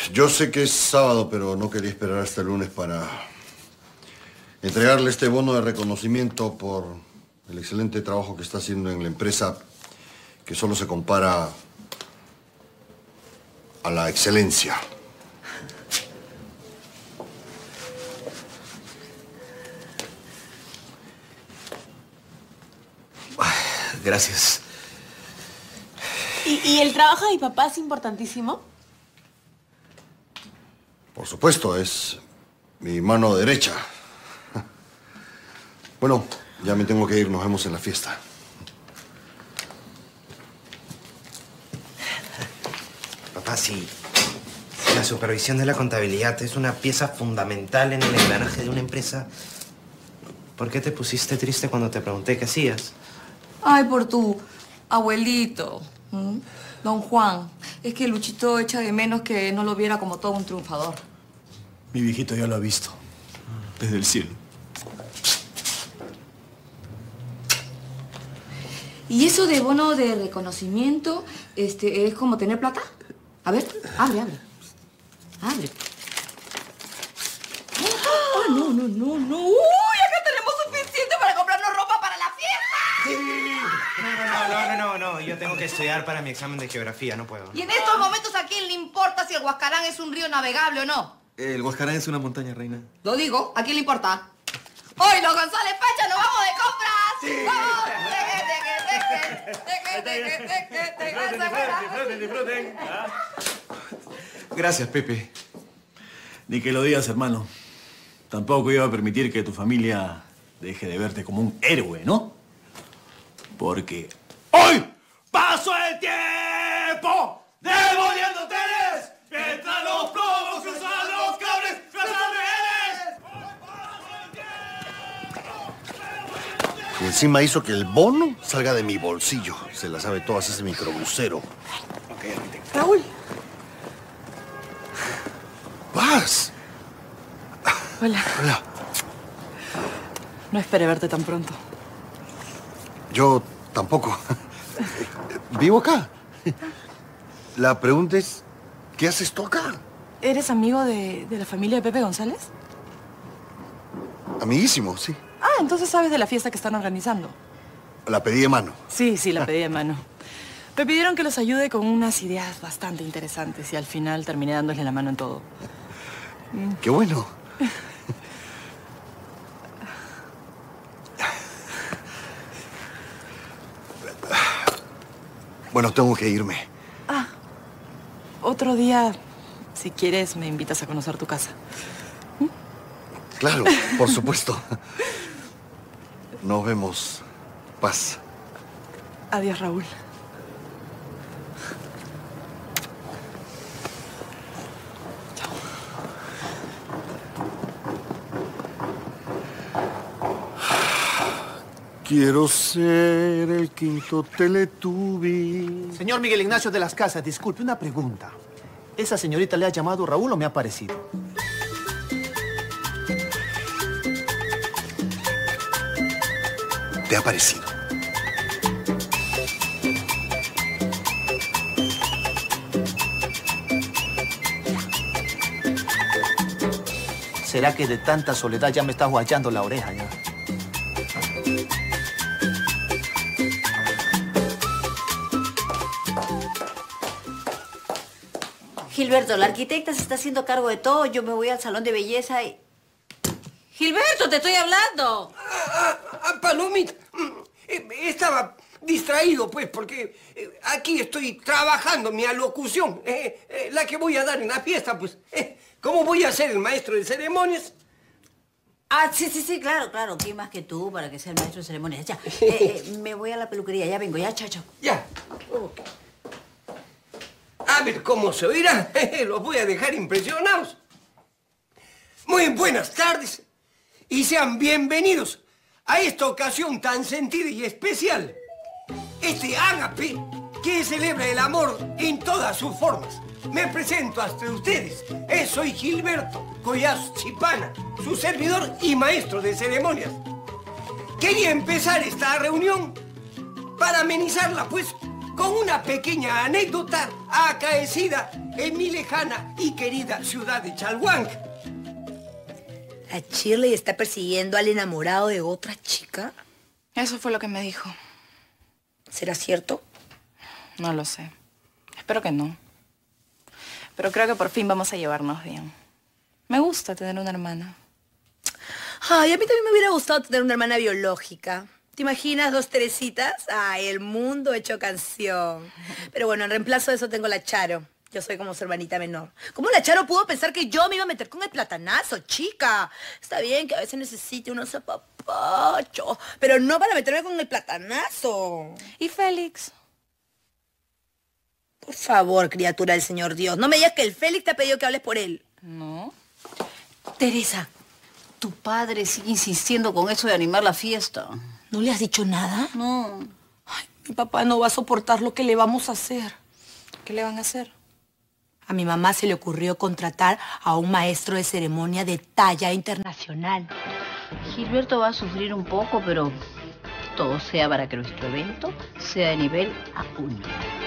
Yo sé que es sábado, pero no quería esperar hasta el lunes para entregarle este bono de reconocimiento por el excelente trabajo que está haciendo en la empresa, que solo se compara a la excelencia. Gracias. ¿Y el trabajo de mi papá es importantísimo? Por supuesto, es mi mano derecha. Bueno, ya me tengo que ir. Nos vemos en la fiesta. Papá, sí. La supervisión de la contabilidad es una pieza fundamental en el engranaje de una empresa. ¿Por qué te pusiste triste cuando te pregunté qué hacías? Ay, por tu abuelito, don Juan. Es que Luchito echa de menos que no lo viera como todo un triunfador. Mi viejito ya lo ha visto. Desde el cielo. ¿Y eso de bono de reconocimiento, es como tener plata? A ver, abre. Abre. ¡Oh, no! ¡Uy! Acá tenemos suficiente para comprarnos ropa para la fiesta. Sí. No. Yo tengo que estudiar para mi examen de geografía. No puedo. Y en estos momentos, ¿a quién le importa si el Huascarán es un río navegable o no? El Huascarán es una montaña, reina. Lo digo, ¿a quién le importa? ¡Hoy los González Pacha nos vamos de compras! Sí. ¡Vamos! Disfruten. Gracias, Pepe. Ni que lo digas, hermano. Tampoco iba a permitir que tu familia deje de verte como un héroe, ¿no? Porque hoy pasó el tiempo demoliendo hoteles mientras los plomos cruzan los cables. Y encima hizo que el bono salga de mi bolsillo. Se la sabe todas ese microbusero. Raúl. ¡Vas! Hola. Hola. No esperé verte tan pronto. Yo tampoco. Vivo acá. La pregunta es, ¿qué haces tú acá? ¿Eres amigo de la familia de Pepe González? Amiguísimo, sí. Ah, entonces sabes de la fiesta que están organizando. La pedí de mano. Sí, la pedí de mano. Me pidieron que los ayude con unas ideas bastante interesantes y al final terminé dándoles la mano en todo. ¡Qué bueno! Bueno, tengo que irme. Ah, otro día, si quieres, me invitas a conocer tu casa. Claro, por supuesto. Nos vemos. Paz. Adiós, Raúl. Quiero ser el quinto Teletubby. Señor Miguel Ignacio de las Casas, disculpe, una pregunta. ¿Esa señorita le ha llamado Raúl o me ha parecido? ¿Te ha parecido? ¿Será que de tanta soledad ya me está guayando la oreja ya? Gilberto, la arquitecta se está haciendo cargo de todo. Yo me voy al salón de belleza y... ¡Gilberto, te estoy hablando! Palomita, estaba distraído, pues, porque aquí estoy trabajando mi alocución, la que voy a dar en la fiesta, pues. ¿Cómo voy a ser el maestro de ceremonias? Ah, sí, claro. ¿Quién más que tú para que sea el maestro de ceremonias? Ya, me voy a la peluquería, ya vengo, ya, chao. Ya. Okay. A ver cómo se oirá. Los voy a dejar impresionados. Muy buenas tardes y sean bienvenidos a esta ocasión tan sentida y especial. Este ágape que celebra el amor en todas sus formas. Me presento ante ustedes. Soy Gilberto Collazo Chipana, su servidor y maestro de ceremonias. Quería empezar esta reunión para amenizarla, pues, con una pequeña anécdota acaecida en mi lejana y querida ciudad de Chalhuanca. ¿La Shirley está persiguiendo al enamorado de otra chica? Eso fue lo que me dijo. ¿Será cierto? No lo sé. Espero que no. Pero creo que por fin vamos a llevarnos bien. Me gusta tener una hermana. Ay, a mí también me hubiera gustado tener una hermana biológica. ¿Te imaginas 2 Teresitas? Ay, el mundo hecho canción. Pero bueno, en reemplazo de eso tengo la Charo. Yo soy como su hermanita menor. ¿Cómo la Charo pudo pensar que yo me iba a meter con el platanazo, chica? Está bien que a veces necesite unos apapachos, pero no para meterme con el platanazo. ¿Y Félix? Por favor, criatura del Señor Dios, no me digas que el Félix te ha pedido que hables por él. No. Teresa, tu padre sigue insistiendo con eso de animar la fiesta. ¿No le has dicho nada? No. Ay, mi papá no va a soportar lo que le vamos a hacer. ¿Qué le van a hacer? A mi mamá se le ocurrió contratar a un maestro de ceremonia de talla internacional. Gilberto va a sufrir un poco, pero todo sea para que nuestro evento sea de nivel A1.